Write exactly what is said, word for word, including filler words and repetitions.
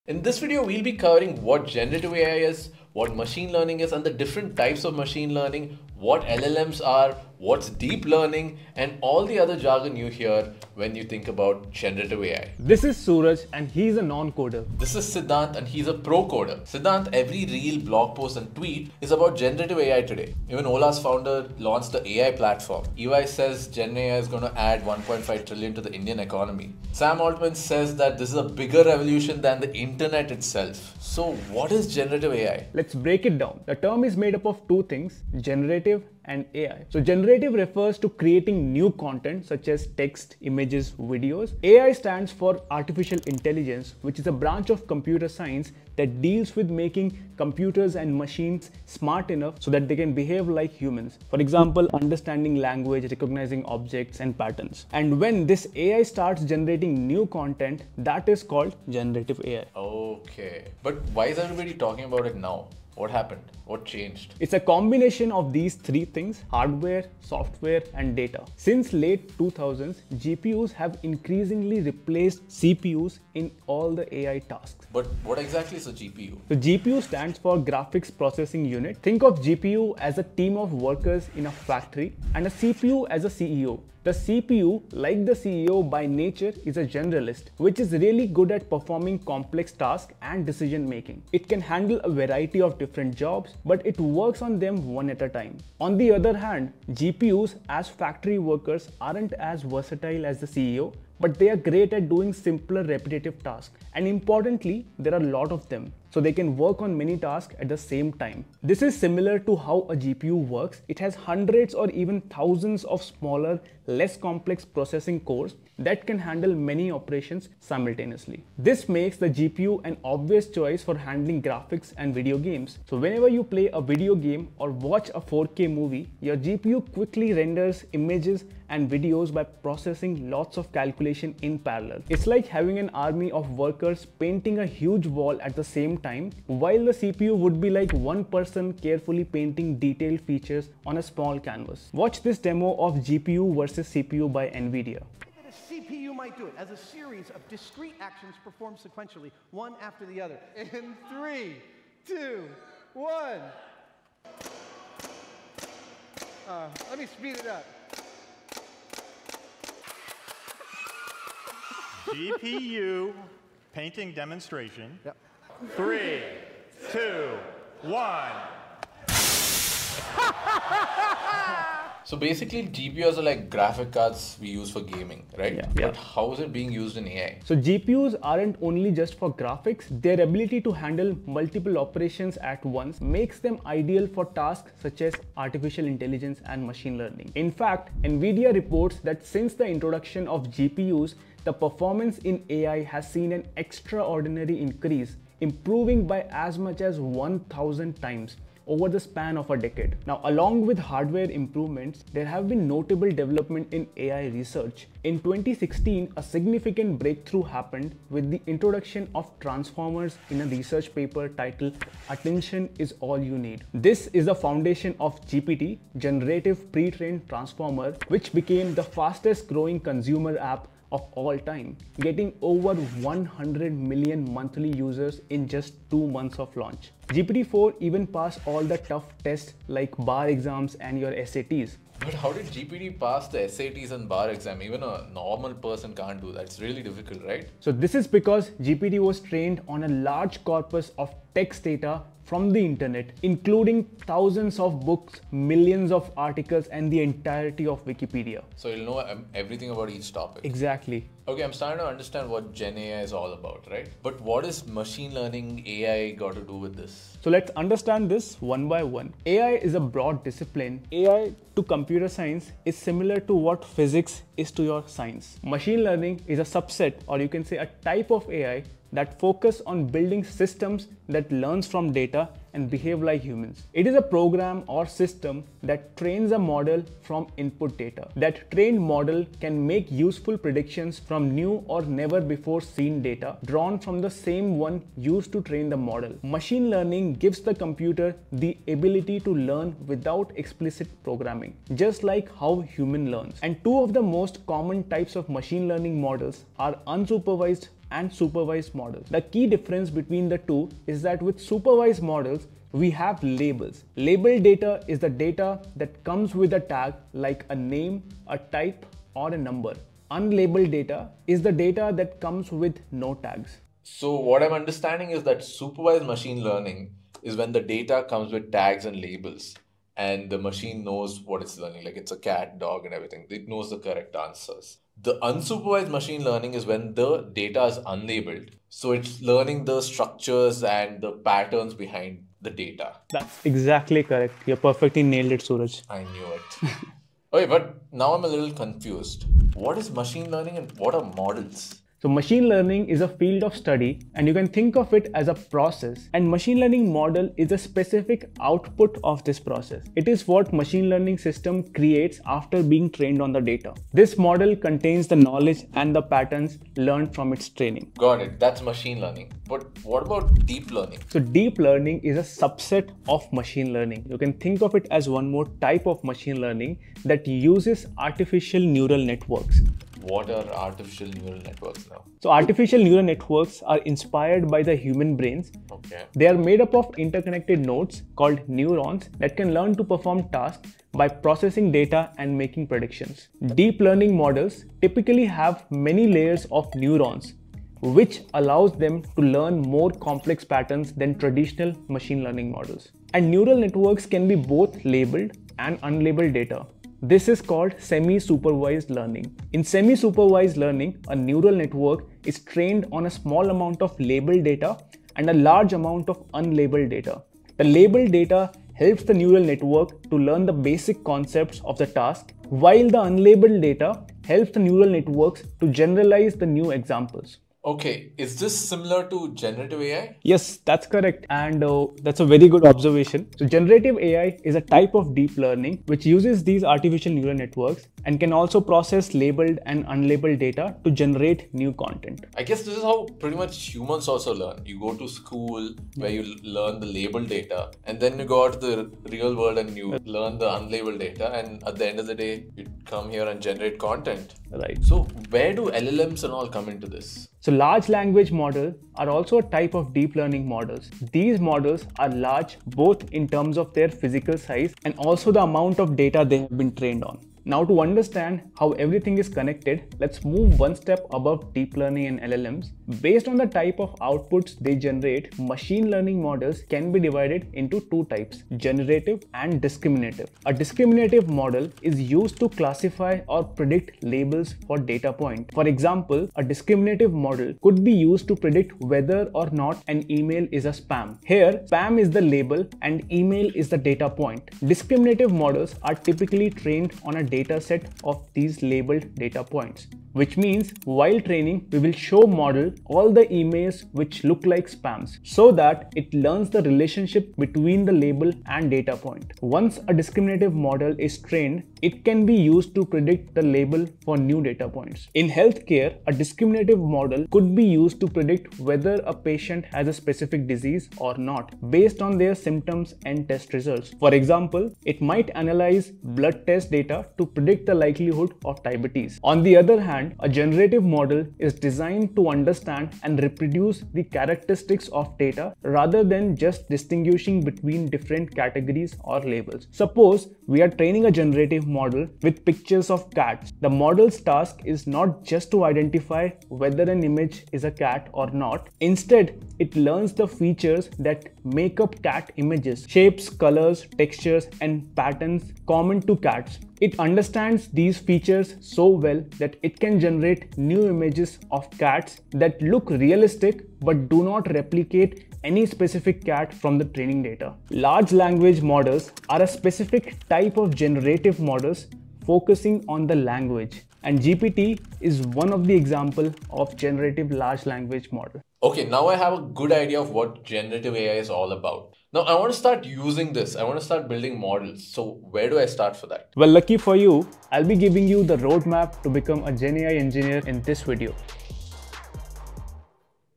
In this video, we'll be covering what generative A I is, what machine learning is, and the different types of machine learning, what L L Ms are, what's deep learning, and all the other jargon you hear when you think about generative A I. This is Suraj and he's a non-coder. This is Siddhant and he's a pro coder. Siddhant, every reel, blog post and tweet is about generative A I today. Even Ola's founder launched the A I platform. E Y says Gen A I is going to add one point five trillion to the Indian economy. Sam Altman says that this is a bigger revolution than the internet itself. So what is generative A I? Let's break it down. The term is made up of two things, generative and A I. So generative refers to creating new content such as text, images, videos. A I stands for artificial intelligence, which is a branch of computer science that deals with making computers and machines smart enough so that they can behave like humans. For example, understanding language, recognizing objects and patterns. And when this A I starts generating new content, that is called generative A I. Okay. But why is everybody talking about it now? What happened? What changed? It's a combination of these three things: hardware, software, and data. Since late two thousands, G P Us have increasingly replaced C P Us in all the A I tasks. But what exactly is a G P U? So G P U stands for Graphics Processing Unit. Think of G P U as a team of workers in a factory and a C P U as a C E O. The C P U, like the C E O by nature, is a generalist, which is really good at performing complex tasks and decision making. It can handle a variety of different jobs, but it works on them one at a time. On the other hand, G P Us as factory workers aren't as versatile as the C E O, but they are great at doing simpler repetitive tasks. And importantly, there are a lot of them, so they can work on many tasks at the same time. This is similar to how a G P U works. It has hundreds or even thousands of smaller, less complex processing cores that can handle many operations simultaneously. This makes the G P U an obvious choice for handling graphics and video games. So whenever you play a video game or watch a four K movie, your G P U quickly renders images and videos by processing lots of calculation in parallel. It's like having an army of workers painting a huge wall at the same time, while the C P U would be like one person carefully painting detailed features on a small canvas. Watch this demo of G P U versus C P U by NVIDIA. A C P U might do it as a series of discrete actions performed sequentially, one after the other. In three, two, one. Uh, let me speed it up. G P U painting demonstration. Yep. Three, two, one. So basically, G P Us are like graphic cards we use for gaming, right? Yeah. But Yeah. how is it being used in A I? So G P Us aren't only just for graphics. Their ability to handle multiple operations at once makes them ideal for tasks such as artificial intelligence and machine learning. In fact, NVIDIA reports that since the introduction of G P Us, the performance in A I has seen an extraordinary increase, improving by as much as one thousand times over the span of a decade. Now, along with hardware improvements, there have been notable development in A I research. In twenty sixteen, a significant breakthrough happened with the introduction of transformers in a research paper titled "Attention is All You Need." This is the foundation of G P T, Generative Pre-trained Transformer, which became the fastest growing consumer app of all time, getting over one hundred million monthly users in just two months of launch. G P T four even passed all the tough tests like bar exams and your S A Ts. But how did G P T pass the S A Ts and bar exam? Even a normal person can't do that. It's really difficult, right? So this is because G P T was trained on a large corpus of text data from the internet, including thousands of books, millions of articles, and the entirety of Wikipedia. So you'll know um, everything about each topic. Exactly. Okay, I'm starting to understand what Gen A I is all about, right? But what is machine learning A I got to do with this? So let's understand this one by one. A I is a broad discipline. A I to computer science is similar to what physics is to your science. Machine learning is a subset, or you can say a type of A I that focus on building systems that learns from data and behave like humans. It is a program or system that trains a model from input data. That trained model can make useful predictions from new or never before seen data drawn from the same one used to train the model. Machine learning gives the computer the ability to learn without explicit programming, just like how human learns. And two of the most common types of machine learning models are unsupervised and supervised models. The key difference between the two is that with supervised models, we have labels. Labeled data is the data that comes with a tag like a name, a type, or a number. Unlabeled data is the data that comes with no tags. So what I'm understanding is that supervised machine learning is when the data comes with tags and labels and the machine knows what it's learning, like it's a cat, dog, and everything. It knows the correct answers. The unsupervised machine learning is when the data is unlabeled. So it's learning the structures and the patterns behind the data. That's exactly correct. You perfectly nailed it, Suraj. I knew it. Okay, but now I'm a little confused. What is machine learning and what are models? So machine learning is a field of study and you can think of it as a process, and machine learning model is a specific output of this process. It is what machine learning system creates after being trained on the data. This model contains the knowledge and the patterns learned from its training. Got it. That's machine learning. But what about deep learning? So deep learning is a subset of machine learning. You can think of it as one more type of machine learning that uses artificial neural networks. What are artificial neural networks now? So artificial neural networks are inspired by the human brains. Okay. They are made up of interconnected nodes called neurons that can learn to perform tasks by processing data and making predictions. Deep learning models typically have many layers of neurons, which allows them to learn more complex patterns than traditional machine learning models. And neural networks can be both labeled and unlabeled data. This is called semi-supervised learning. In semi-supervised learning, a neural network is trained on a small amount of labeled data and a large amount of unlabeled data. The labeled data helps the neural network to learn the basic concepts of the task, while the unlabeled data helps the neural networks to generalize the new examples. Okay, is this similar to generative A I? Yes, that's correct. And uh, that's a very good observation. So generative A I is a type of deep learning which uses these artificial neural networks and can also process labeled and unlabeled data to generate new content. I guess this is how pretty much humans also learn. You go to school where you learn the labeled data, and then you go out to the real world and you learn the unlabeled data, and at the end of the day, you come here and generate content. Right. So where do L L Ms and all come into this? So large language models are also a type of deep learning models. These models are large both in terms of their physical size and also the amount of data they have been trained on. Now, to understand how everything is connected, let's move one step above deep learning and L L Ms. Based on the type of outputs they generate, machine learning models can be divided into two types, generative and discriminative. A discriminative model is used to classify or predict labels for data point. For example, a discriminative model could be used to predict whether or not an email is a spam. Here, spam is the label and email is the data point. Discriminative models are typically trained on a data set of these labeled data points, which means while training, we will show model all the emails which look like spams so that it learns the relationship between the label and data point. Once a discriminative model is trained, it can be used to predict the label for new data points. In healthcare, a discriminative model could be used to predict whether a patient has a specific disease or not based on their symptoms and test results. For example, it might analyze blood test data to predict the likelihood of diabetes. On the other hand, a generative model is designed to understand and reproduce the characteristics of data rather than just distinguishing between different categories or labels. Suppose we are training a generative model with pictures of cats. The model's task is not just to identify whether an image is a cat or not. Instead, it learns the features that make up cat images, shapes, colors, textures, and patterns common to cats. It understands these features so well that it can generate new images of cats that look realistic but do not replicate any specific cat from the training data. Large language models are a specific type of generative models focusing on the language, and G P T is one of the examples of generative large language model. Okay, now I have a good idea of what generative A I is all about. Now I want to start using this. I want to start building models. So where do I start for that? Well, lucky for you, I'll be giving you the roadmap to become a Gen A I engineer in this video.